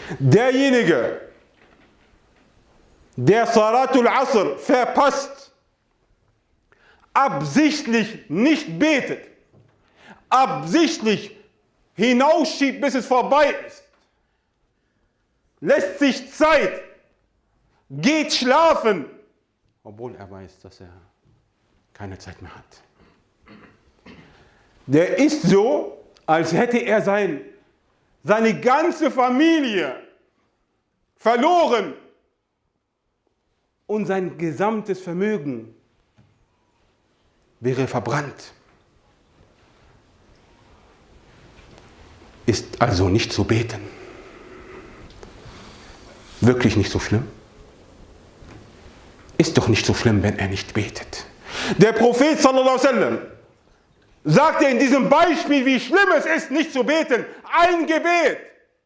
Derjenige, der Salatul Asr verpasst, absichtlich nicht betet, absichtlich hinausschiebt, bis es vorbei ist, lässt sich Zeit, geht schlafen, obwohl er weiß, dass er keine Zeit mehr hat. Der ist so, als hätte er seine ganze Familie verloren und sein gesamtes Vermögen wäre verbrannt. Ist also nicht zu beten wirklich nicht so schlimm? Ist doch nicht so schlimm, wenn er nicht betet. Der Prophet sallallahu alaihi wasallam sagte in diesem Beispiel, wie schlimm es ist, nicht zu beten. Ein Gebet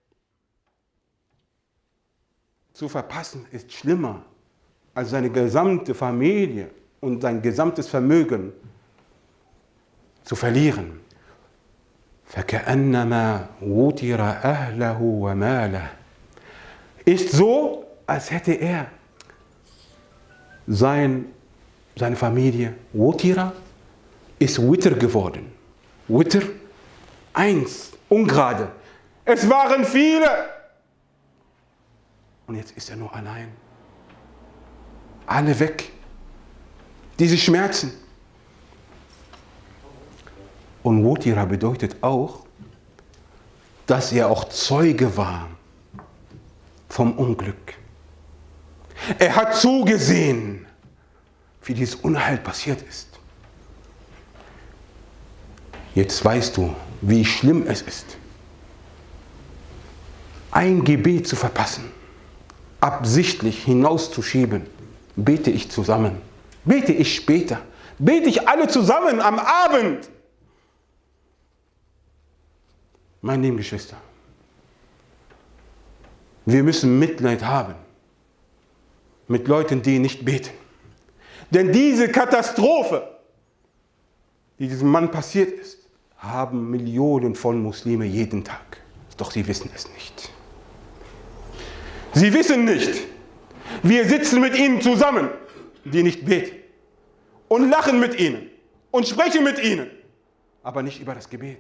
zu verpassen ist schlimmer, als seine gesamte Familie und sein gesamtes Vermögen zu verlieren. فَكَأَنَّمَا وُتِرَ أَهْلَهُ وَمَالَهُ ist so, als hätte er seine Familie, Wutira, ist Witr geworden. Witr, 1, ungerade. Es waren viele. Und jetzt ist er nur allein. Alle weg. Diese Schmerzen. Und Wutira bedeutet auch, dass er auch Zeuge war vom Unglück. Er hat zugesehen, wie dieses Unheil passiert ist. Jetzt weißt du, wie schlimm es ist, ein Gebet zu verpassen, absichtlich hinauszuschieben. Bete ich zusammen, bete ich später, bete ich alle zusammen am Abend. Meine lieben Geschwister, wir müssen Mitleid haben mit Leuten, die nicht beten. Denn diese Katastrophe, die diesem Mann passiert ist, haben Millionen von Muslimen jeden Tag. Doch sie wissen es nicht. Sie wissen nicht, wir sitzen mit ihnen zusammen, die nicht beten, und lachen mit ihnen und sprechen mit ihnen, aber nicht über das Gebet.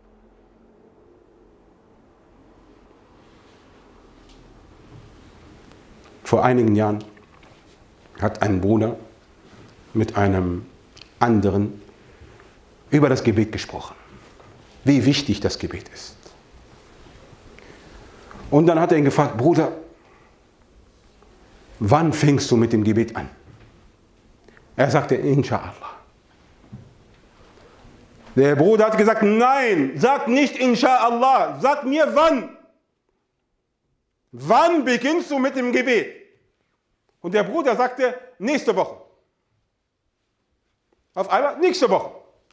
Vor einigen Jahren hat ein Bruder mit einem anderen über das Gebet gesprochen, wie wichtig das Gebet ist. Und dann hat er ihn gefragt: Bruder, wann fängst du mit dem Gebet an? Er sagte: Insha'Allah. Der Bruder hat gesagt: Nein, sag nicht Insha'Allah, sag mir wann. Wann beginnst du mit dem Gebet? Und der Bruder sagte: nächste Woche. Auf einmal: nächste Woche.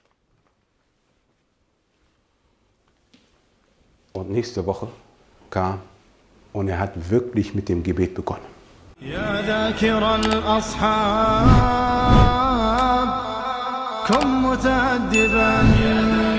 Und nächste Woche kam und er hat wirklich mit dem Gebet begonnen. يا ذاكر الأصحاب كن متأدبا